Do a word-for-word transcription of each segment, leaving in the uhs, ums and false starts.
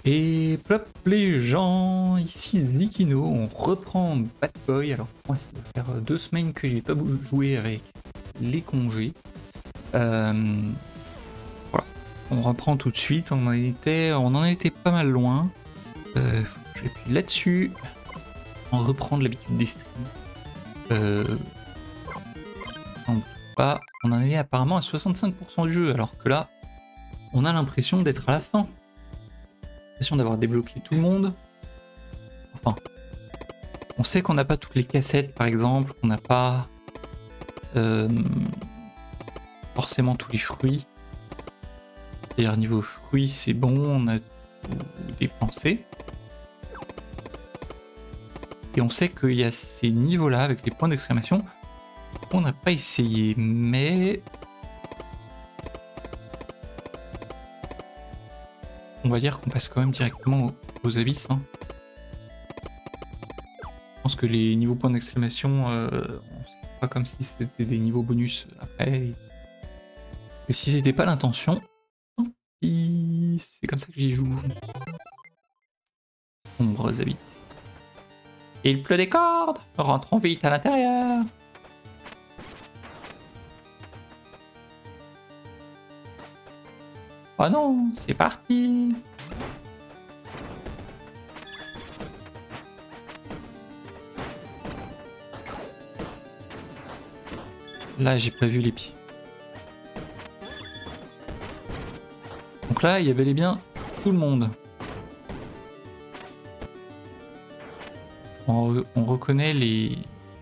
Et plop les gens, ici Zikino, on reprend Bad Boy. Alors moi ça doit faire deux semaines que j'ai pas joué avec les congés. Euh, voilà, on reprend tout de suite, on en était, on en était pas mal loin. Euh, J'appuie là-dessus, on reprend l'habitude des streams. Euh, on, pas, on en est apparemment à soixante-cinq pour cent du jeu, alors que là, on a l'impression d'être à la fin. L'impression d'avoir débloqué tout le monde. Enfin, on sait qu'on n'a pas toutes les cassettes, par exemple, qu'on n'a pas euh, forcément tous les fruits. C'est-à-dire niveau fruits, c'est bon, on a tout dépensé. Et on sait qu'il y a ces niveaux-là, avec les points d'exclamation, qu'on n'a pas essayé, mais... on va dire qu'on passe quand même directement aux, aux abysses. Hein. Je pense que les niveaux points d'exclamation, euh, c'est pas comme si c'était des niveaux bonus après. Et si c'était pas l'intention, tant pis, c'est comme ça que j'y joue. Sombres abysses. Il pleut des cordes, rentrons vite à l'intérieur. Oh non, c'est parti. Là, j'ai pas vu les pieds. Donc là, il y avait bel et bien tout le monde. On, re on reconnaît les...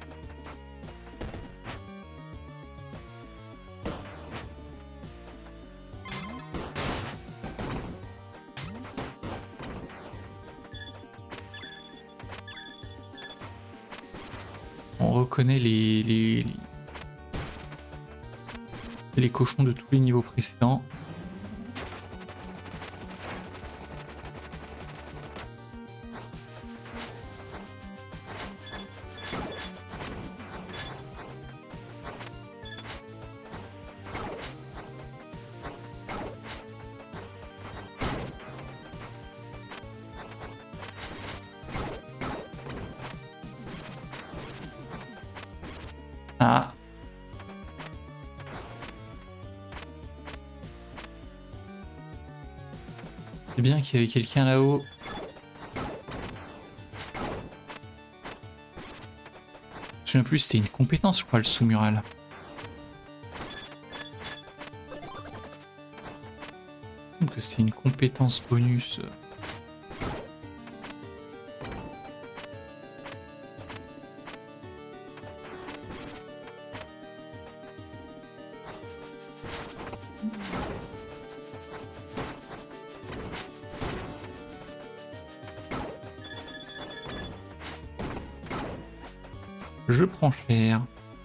On reconnaît les, les, les cochons de tous les niveaux précédents. Ah. C'est bien qu'il y avait quelqu'un là-haut. Je me souviens plus, c'était une compétence, je crois, le sous-mural. Je que c'était une compétence bonus. Je prends cher.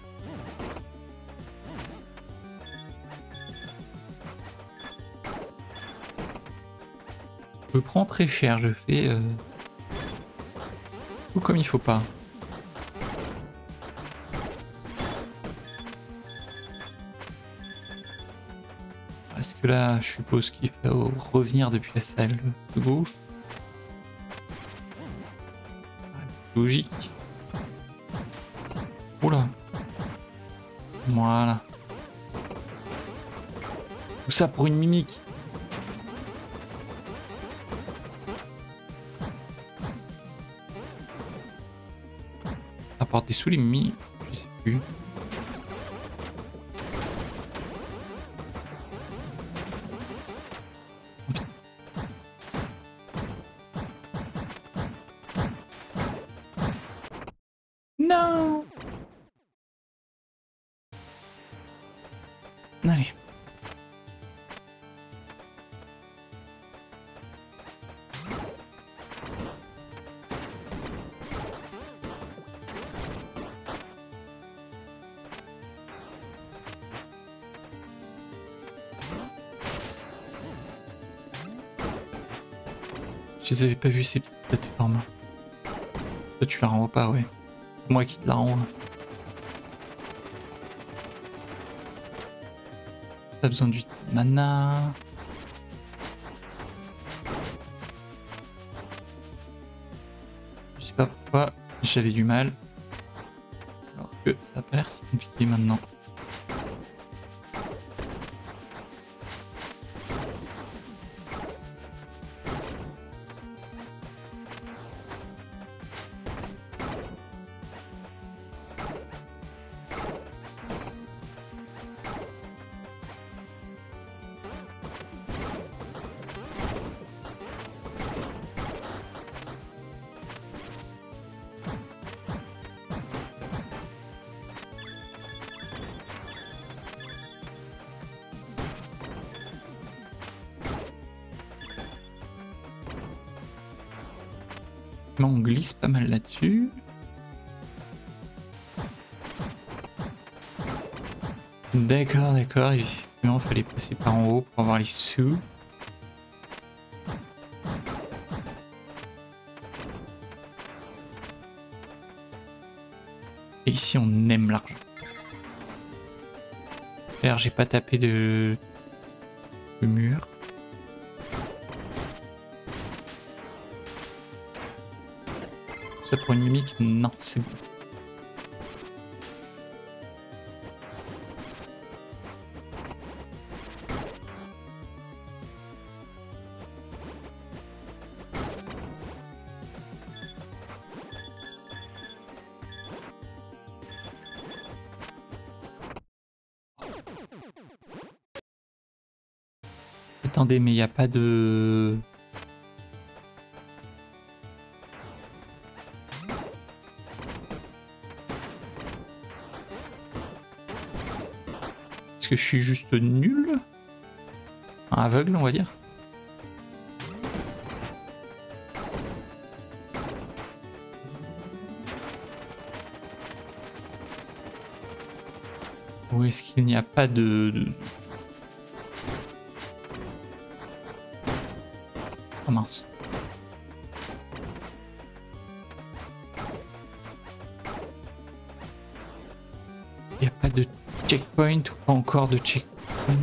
Je prends très cher, je fais euh, tout comme il faut pas. Est-ce que là, je suppose qu'il faut revenir depuis la salle de gauche? Logique. Oula. Voilà. Tout ça pour une mimique. Apporter sous les mimiques, je sais plus. Non. Allez. Je les avais pas vus ces petites plateformes. Toi tu la renvoies pas, ouais. C'est moi qui te la renvoie. Pas besoin du mana. sais pas pourquoi j'avais du mal. Alors que ça a pas l'air si compliqué maintenant. On glisse pas mal là-dessus. D'accord, d'accord. Effectivement, il fallait passer par en haut pour avoir les sous. Et ici, on aime l'argent. D'ailleurs, j'ai pas tapé de, de mur. Ça pour une mimique, non, c'est bon. Attendez, mais il n'y a pas de... Est-ce que je suis juste nul? Un aveugle, on va dire. Ou est-ce qu'il n'y a pas de... de... Oh mince. Il n'y a pas de checkpoint ou pas encore de checkpoint.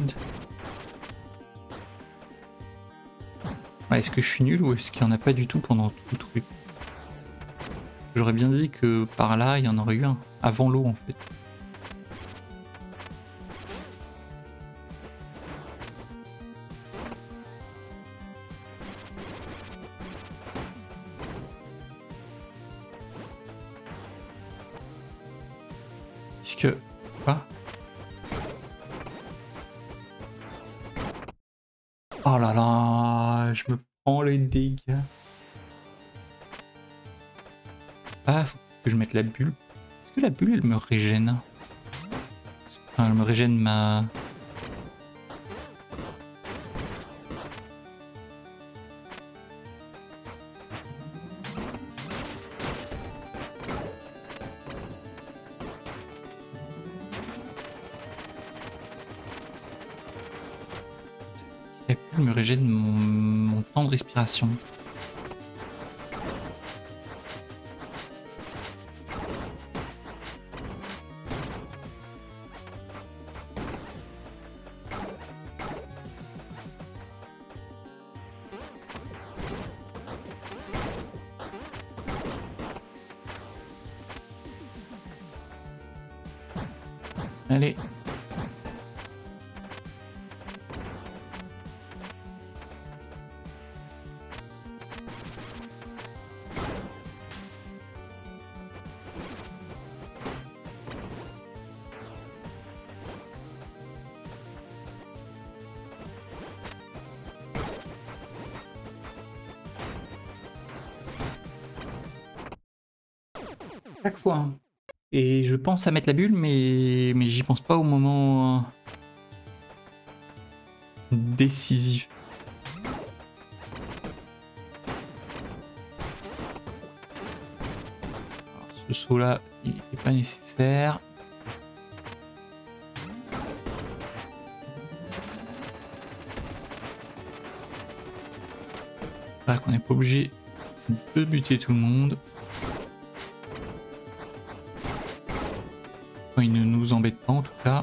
Ouais, est-ce que je suis nul ou est-ce qu'il n'y en a pas du tout pendant tout le truc? J'aurais bien dit que par là, il y en aurait eu un. Avant l'eau, en fait. Puisque... Quoi? Oh là là, je me prends les dégâts. Ah, faut que je mette la bulle. Est-ce que la bulle, elle me régène? Enfin, elle me régène ma... La bulle me régène mon, mon temps de respiration. Allez. Chaque fois. Hein. Et je pense à mettre la bulle, mais, mais j'y pense pas au moment décisif. Alors, ce saut là, il n'est pas nécessaire. J'espère qu'on n'est pas obligé de buter tout le monde. Il ne nous embête pas en tout cas.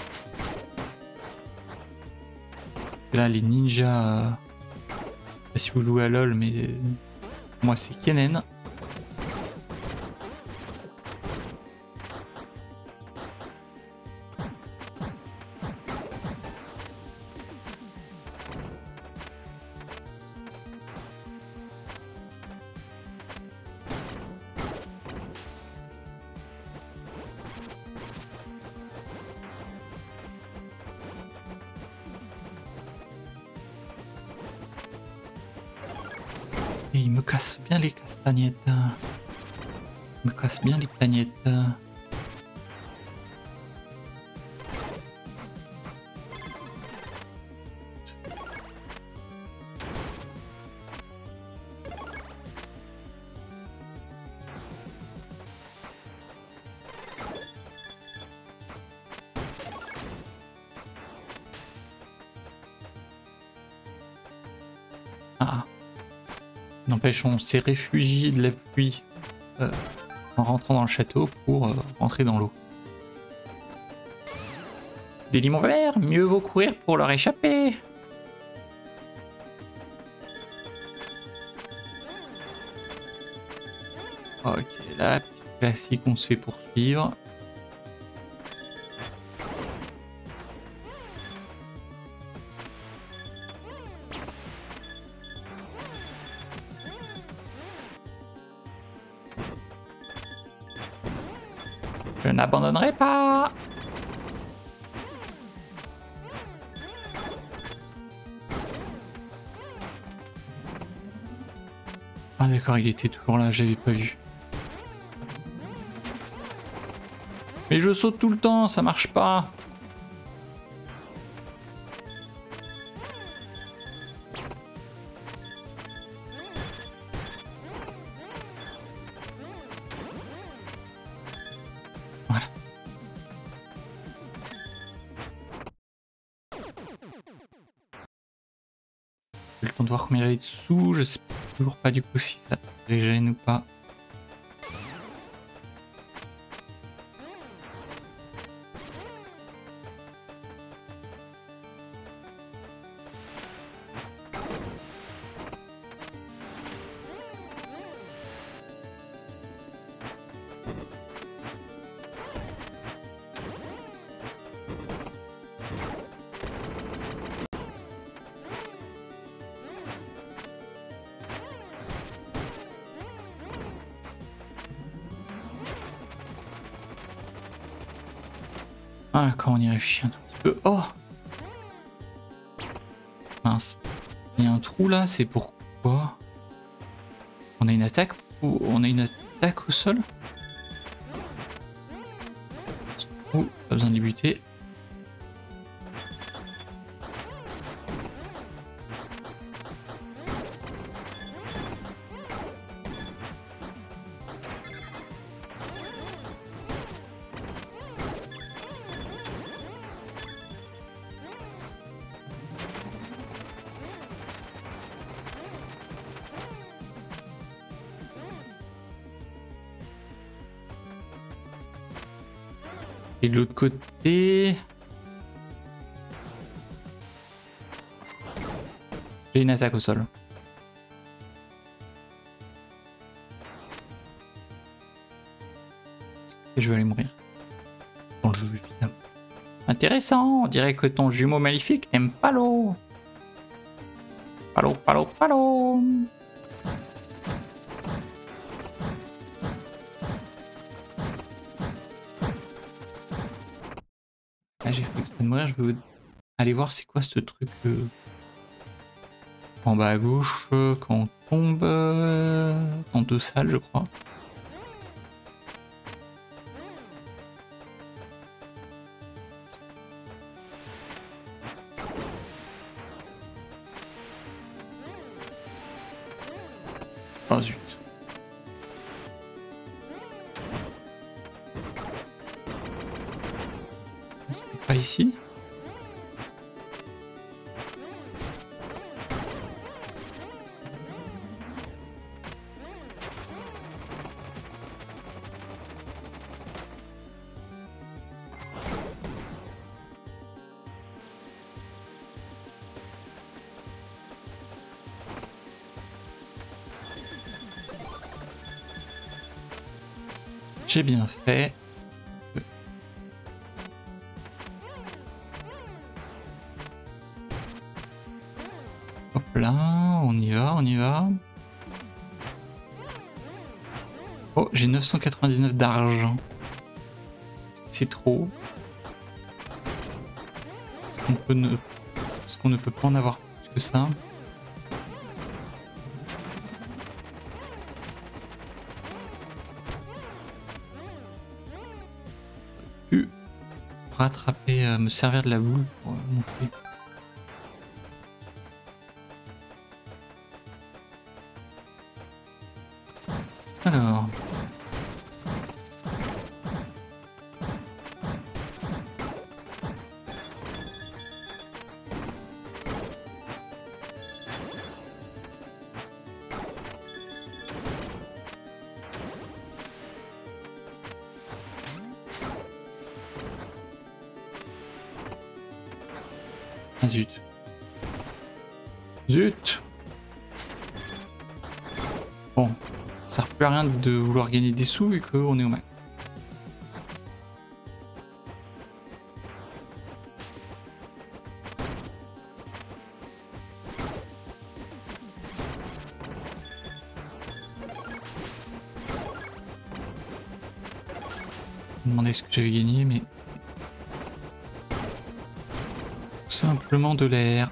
Là les ninjas, euh... je sais pas si vous jouez à LoL, mais moi c'est Kennen. Et il me casse bien les castagnettes. Il me casse bien les castagnettes. Ah. N'empêche, on s'est réfugié de la pluie euh, en rentrant dans le château pour euh, rentrer dans l'eau. Des limons verts, mieux vaut courir pour leur échapper. Ok, là, petit classique, on se fait poursuivre. Je n'abandonnerai pas. Ah d'accord, il était toujours là, j'avais pas vu. Mais je saute tout le temps, ça marche pas. Voilà. J'ai le temps de voir combien il y avait dessous, je sais toujours pas du coup si ça régène ou pas. Ah, quand on y réfléchit un tout petit peu. Oh! Mince. Il y a un trou là, c'est pourquoi? On a une attaque ou on a une attaque au sol? Oh, pas besoin de les buter. Et de l'autre côté... J'ai une attaque au sol. Et je vais aller mourir. Dans le jeu, évidemment. Intéressant, on dirait que ton jumeau maléfique n'aime pas l'eau. Pas l'eau, pas l'eau, pas l'eau. Ah, j'ai fait exprès de mourir, je veux aller voir c'est quoi ce truc euh, en bas à gauche, euh, quand on tombe euh, dans deux salles, je crois. Oh zut. C'était pas ici? J'ai bien fait. Hop là, on y va, on y va. Oh, j'ai neuf cent quatre-vingt-dix-neuf d'argent. C'est trop. Est-ce qu'on peut ne... Est-ce qu'on ne peut pas en avoir plus que ça? pu rattraper, euh, me servir de la boule pour euh, monter. Alors. Ah zut. Zut. Bon, ça sert plus à rien de vouloir gagner des sous vu qu'on est au max. Je me demandais ce que j'avais gagné, mais tout simplement de l'air.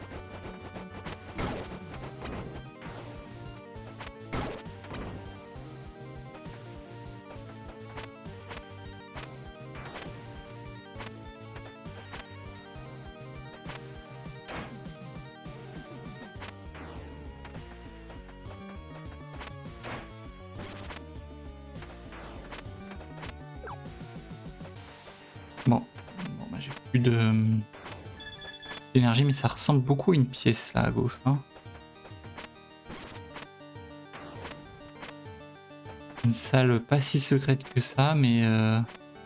Bon, bon bah, j'ai plus de d'énergie, mais ça ressemble beaucoup à une pièce là à gauche. Hein. Une salle pas si secrète que ça, mais euh...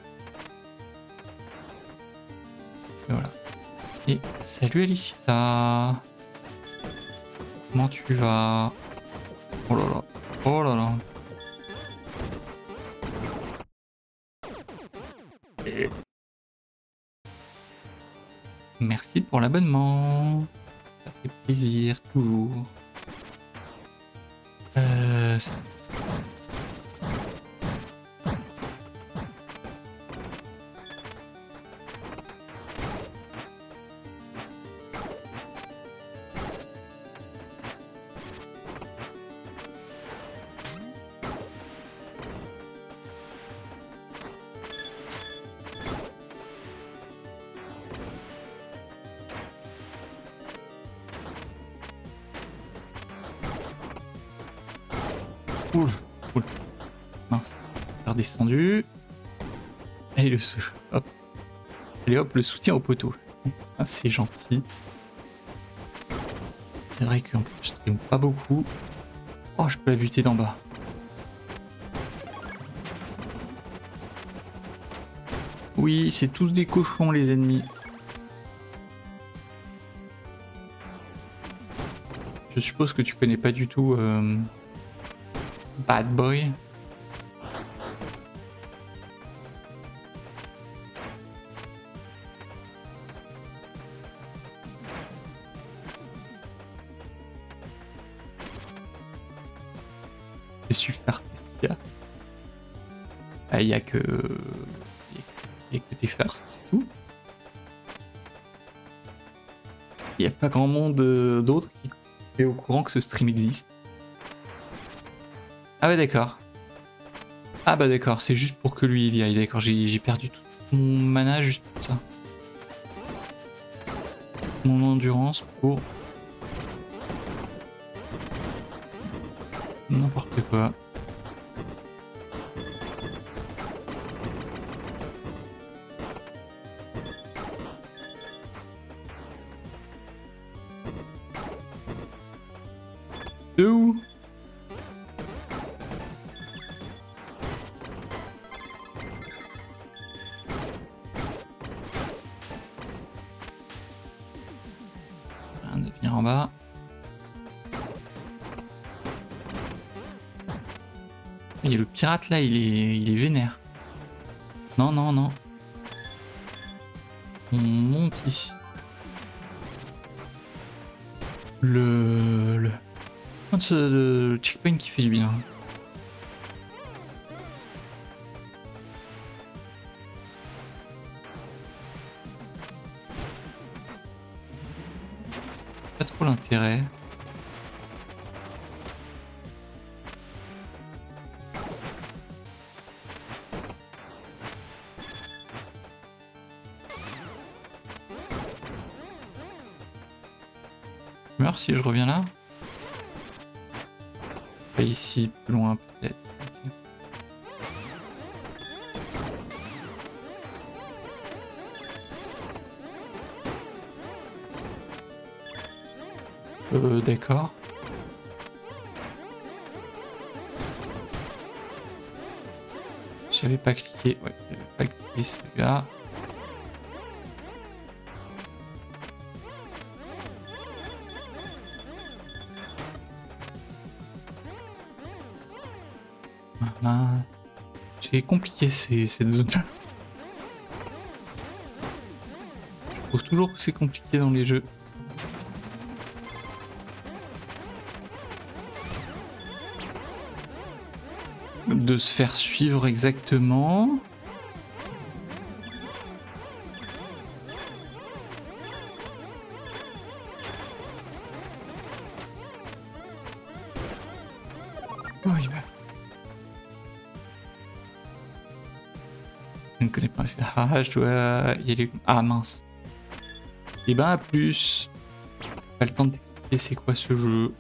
et voilà. Et salut Alicita. Comment tu vas? Oh là là. Oh là là. Et... merci pour l'abonnement. Ça fait plaisir, toujours. Euh... Oul, oul. Mince, redescendu. Allez, le hop. Allez hop, le soutien au poteau. Ah, c'est gentil. C'est vrai qu'en plus je stream pas beaucoup. Oh, je peux la buter d'en bas. Oui, c'est tous des cochons les ennemis. Je suppose que tu connais pas du tout euh, Bad Boy. Je suis Fartesia. Il n'y a que... il y a que tes firsts, c'est tout. Il n'y a pas grand monde d'autres qui est au courant que ce stream existe. Ah ouais, d'accord. Ah bah d'accord, c'est juste pour que lui il y aille, d'accord. J'ai perdu tout mon mana juste pour ça. Mon endurance pour... n'importe quoi. De où? Rien de venir en bas. Et le pirate là, il est, il est vénère. Non, non, non. On monte ici. Le... le... le checkpoint qui fait du bien. Pas trop l'intérêt. Je meurs si je reviens là. Pas ici, plus loin peut-être. Okay. Euh, d'accord. J'avais pas cliqué, ouais, j'avais pas cliqué celui-là. Voilà. C'est compliqué ces, cette zone-là. Je trouve toujours que c'est compliqué dans les jeux. De se faire suivre exactement. Oh, il va. Je ne connais pas. Ah, je dois y aller. Ah mince. Et ben à plus. Pas le temps de t'expliquer c'est quoi ce jeu.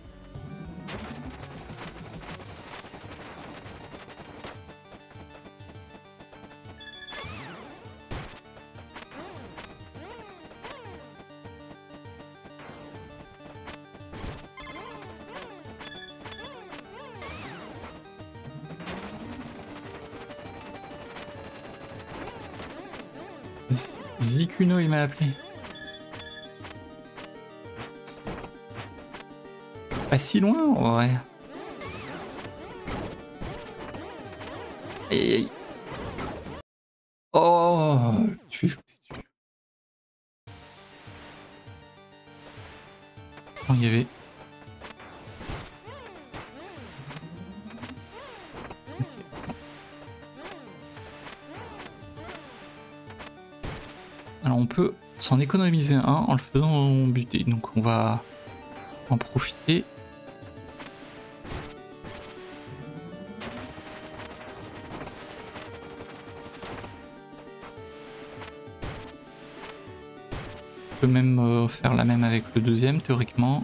Zikuno il m'a appelé. Pas si loin en vrai. Aïe aïe. Oh, tu fais shooter dessus. Oh, il y avait. Alors on peut s'en économiser un en le faisant buter, donc on va en profiter. On peut même euh, faire la même avec le deuxième théoriquement.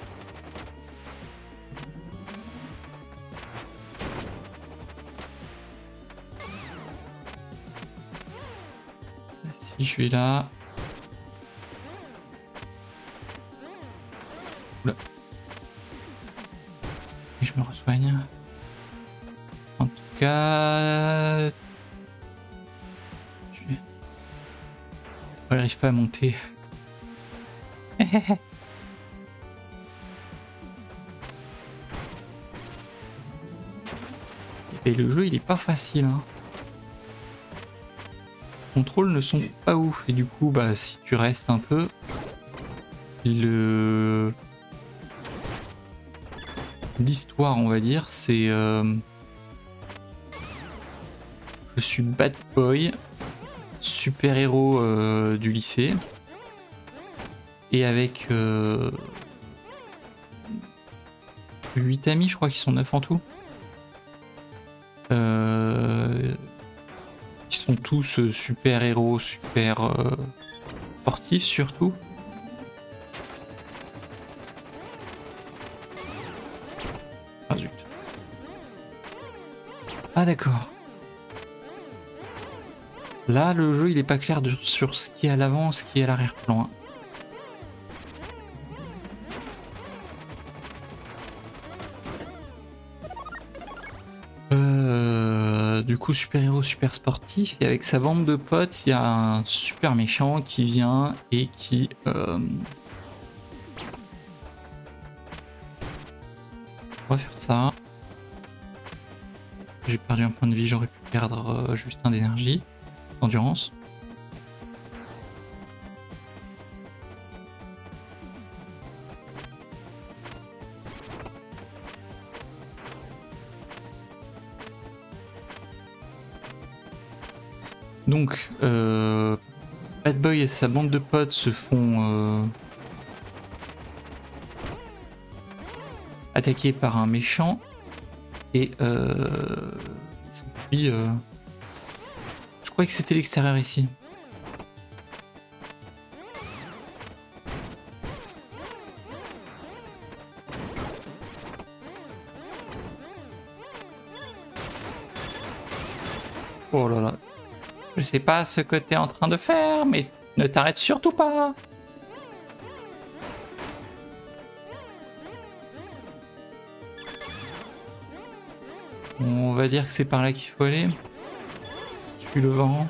Si je suis là. Oula. Et je me resoigne. En tout cas... Je n'arrive pas à monter. Et le jeu il est pas facile hein. Les contrôles ne sont pas ouf et du coup bah si tu restes un peu le l'histoire on va dire c'est euh... je suis bad boy super héros euh, du lycée et avec euh... huit amis je crois qu'ils sont neuf en tout. Euh... Ils sont tous super héros, super euh, sportifs surtout. Ah zut. Ah d'accord. Là le jeu il est pas clair de, sur ce qui est à l'avant, ce qui est à l'arrière-plan. Du coup super héros super sportif et avec sa bande de potes il y a un super méchant qui vient et qui euh... on va faire ça. J'ai perdu un point de vie, j'aurais pu perdre euh, juste un d'énergie d'endurance. Donc, euh, Bad Boy et sa bande de potes se font euh, attaquer par un méchant et euh, ils sont pris. Euh, je croyais que c'était l'extérieur ici. Oh là là. Je sais pas ce que t'es en train de faire, mais ne t'arrête surtout pas. On va dire que c'est par là qu'il faut aller. Suis le vent.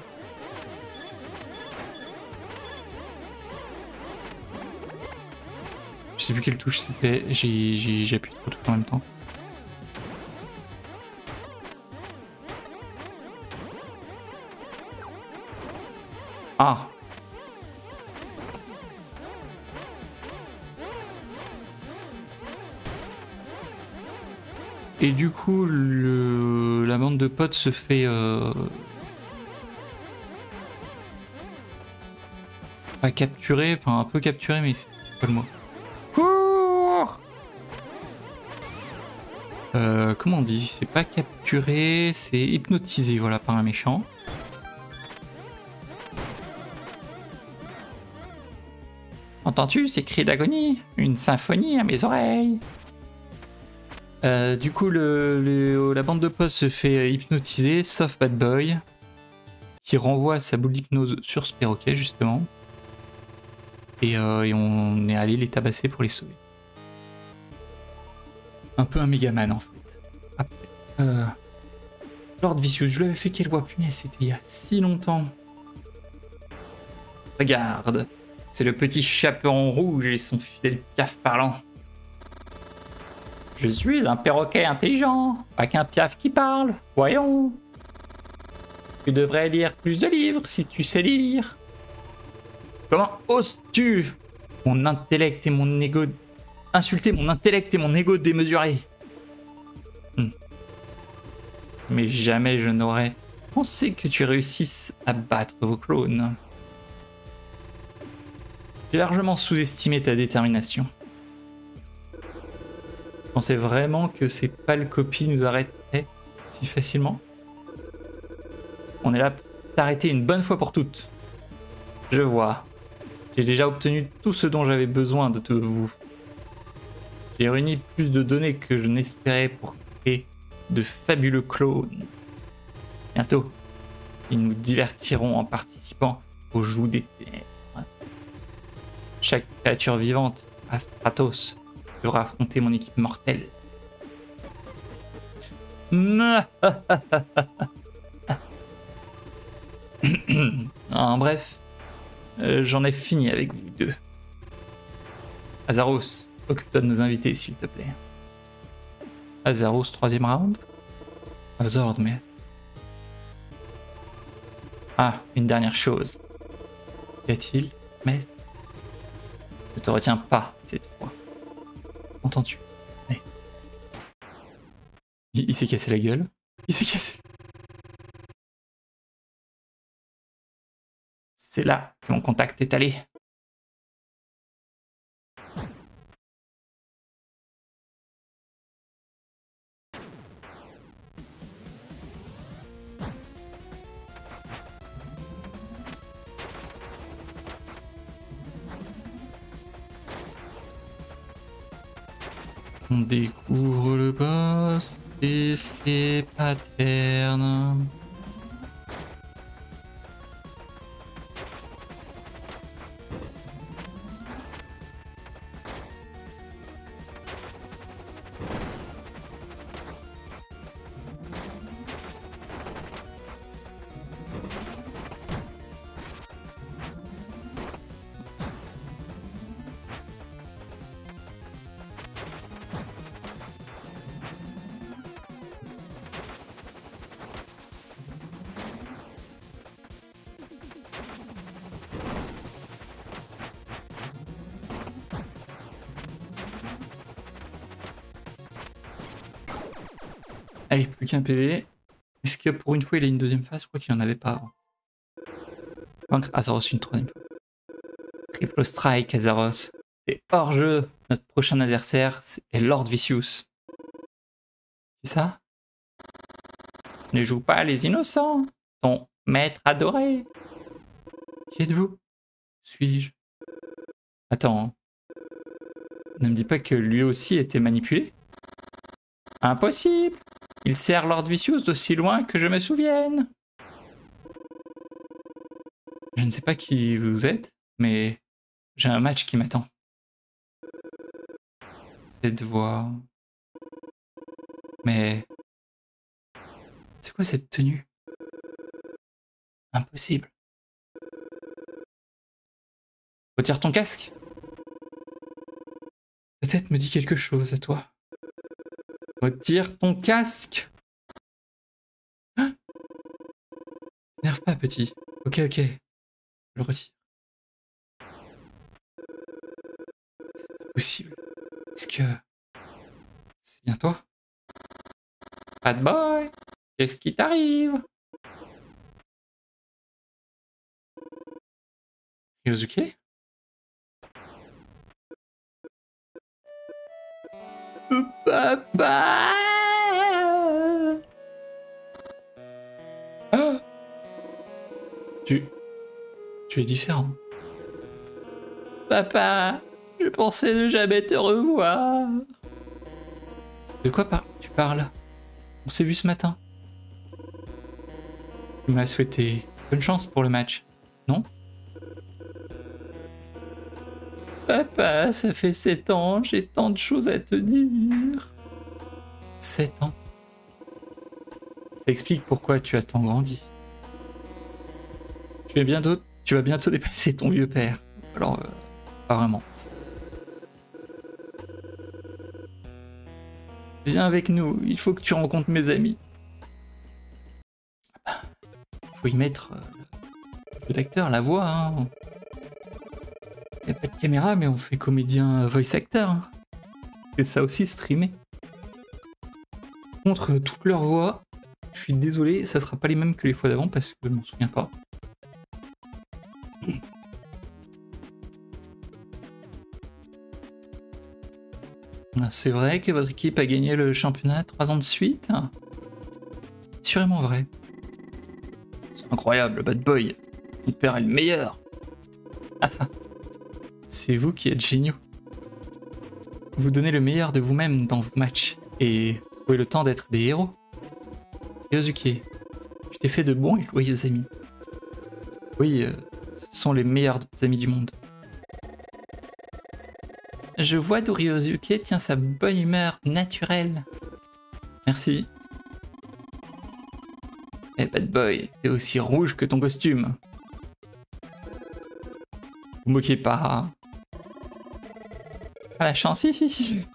Je sais plus quelle touche c'était. J'ai appuyé trop tout en même temps. Ah. Et du coup, le... la bande de potes se fait... Euh... pas capturer, enfin un peu capturer, mais c'est pas le mot. Cours euh, Comment on dit? C'est pas capturer, c'est hypnotisé, voilà, par un méchant. Entends-tu ces cris d'agonie? Une symphonie à mes oreilles. Euh, du coup, le, le, la bande de potes se fait hypnotiser, sauf Bad Boy, qui renvoie sa boule d'hypnose sur ce perroquet, justement. Et, euh, et on est allé les tabasser pour les sauver. Un peu un Megaman, en fait. Après, euh, Lord Vicious, je l'avais fait quelle voix? Punaise, c'était il y a si longtemps. Regarde, c'est le petit chaperon rouge et son fidèle piaf parlant. Je suis un perroquet intelligent, pas qu'un piaf qui parle, voyons. Tu devrais lire plus de livres si tu sais lire. Comment oses-tu mon intellect et mon ego... insulter mon intellect et mon ego démesuré? hmm. Mais jamais je n'aurais pensé que tu réussisses à battre vos clones. J'ai largement sous-estimé ta détermination. Je pensais vraiment que ces pâles copies nous arrêteraient si facilement. On est là pour t'arrêter une bonne fois pour toutes. Je vois. J'ai déjà obtenu tout ce dont j'avais besoin de vous. J'ai réuni plus de données que je n'espérais pour créer de fabuleux clones. Bientôt, ils nous divertiront en participant aux joues des ténèbres. Chaque créature vivante à Stratos devra affronter mon équipe mortelle. En bref, euh, j'en ai fini avec vous deux. Azaros, occupe-toi de nos invités, s'il te plaît. Azaros, troisième round. Azord, mais... Ah, une dernière chose. Qu'y a-t-il, mais... Je te retiens pas cette fois. Entends-tu? Mais... Il, il s'est cassé la gueule. Il s'est cassé. C'est là que mon contact est allé. On découvre le boss et ses patterns. Allez, plus qu'un P V. Est-ce que pour une fois il a une deuxième phase? Je crois qu'il n'y en avait pas avant. Vaincre Azaros une troisième fois. Triple strike Azaros. Et hors jeu, notre prochain adversaire est Lord Vicious. C'est ça? Ne joue pas les innocents, ton maître adoré. Qui êtes-vous? Suis-je? Attends. Ne me dis pas que lui aussi était manipulé? Impossible! Il sert Lord Vicious d'aussi loin que je me souvienne. Je ne sais pas qui vous êtes, mais j'ai un match qui m'attend. Cette voix... Mais... C'est quoi cette tenue? Impossible. Retire ton casque. Ta tête me dit quelque chose à toi. Retire ton casque. Ah, n'énerve pas, petit. Ok, ok. Je le retire. C'est impossible. Est-ce que... C'est bien toi? Bad boy, qu'est-ce qui t'arrive? Ryosuke? Papa! Ah! Tu... Tu es différent. Papa, je pensais ne jamais te revoir. De quoi par... tu parles? On s'est vu ce matin. Tu m'as souhaité bonne chance pour le match, non? Papa, ça fait sept ans, j'ai tant de choses à te dire. sept ans. Ça explique pourquoi tu as tant grandi. Tu vas bientôt, tu vas bientôt dépasser ton vieux père. Alors, euh, pas vraiment. Viens avec nous, il faut que tu rencontres mes amis. Faut y mettre euh, le jeu d'acteur, la voix. Hein. Y a pas de caméra, mais on fait comédien voice acteur. Hein. Et ça aussi streamé. Contre toutes leurs voix, je suis désolé, ça sera pas les mêmes que les fois d'avant parce que je m'en souviens pas. C'est vrai que votre équipe a gagné le championnat trois ans de suite? Sûrement vrai. C'est incroyable, Bad Boy. Mon père est le meilleur. C'est vous qui êtes géniaux. Vous donnez le meilleur de vous-même dans vos matchs et vous avez le temps d'être des héros. Ryosuke, tu t'es fait de bons et loyaux amis. Oui, euh, ce sont les meilleurs amis du monde. Je vois d'où Ryosuke tient sa bonne humeur naturelle. Merci. Eh Bad Boy, t'es aussi rouge que ton costume. Vous moquez pas. Ah la chance, hi, hi, hi.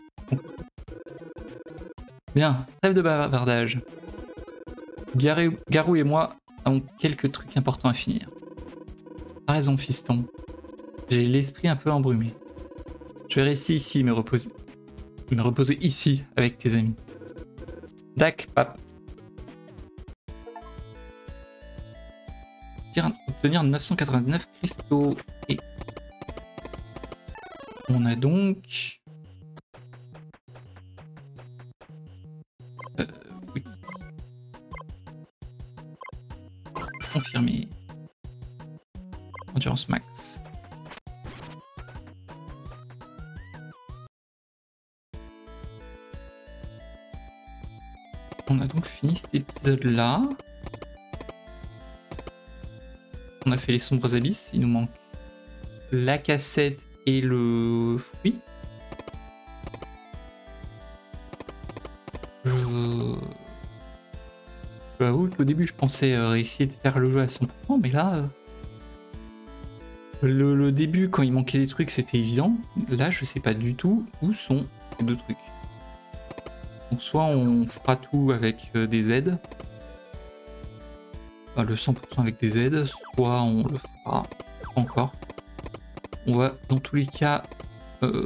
Bien, trêve de bavardage. Garou, Garou et moi avons quelques trucs importants à finir. T'as raison, fiston. J'ai l'esprit un peu embrumé. Je vais rester ici et me reposer. Me reposer ici avec tes amis. Dac, pap. Obtenir neuf cent quatre-vingt-dix-neuf cristaux. Et on a donc... Euh, oui. Confirmé. Endurance max. On a donc fini cet épisode-là. On a fait les sombres abysses. Il nous manque la cassette et le fruit. Je... je avoue qu'au début, je pensais euh, essayer de faire le jeu à cent pour cent, mais là... Euh... Le, le début, quand il manquait des trucs, c'était évident. Là, je sais pas du tout où sont ces deux trucs. Donc soit on fera tout avec euh, des aides, enfin, le cent pour cent avec des aides, soit on le fera pas encore. On va dans tous les cas euh,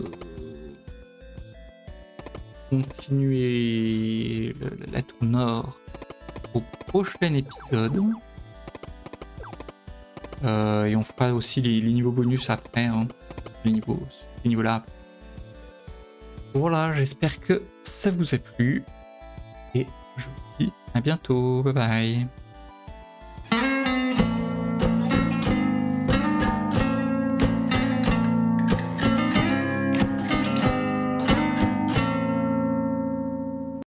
continuer la tour nord au prochain épisode. Euh, et on fera aussi les, les niveaux bonus après, hein, les niveaux, les niveaux là. Voilà, j'espère que ça vous a plu. Et je vous dis à bientôt. Bye bye.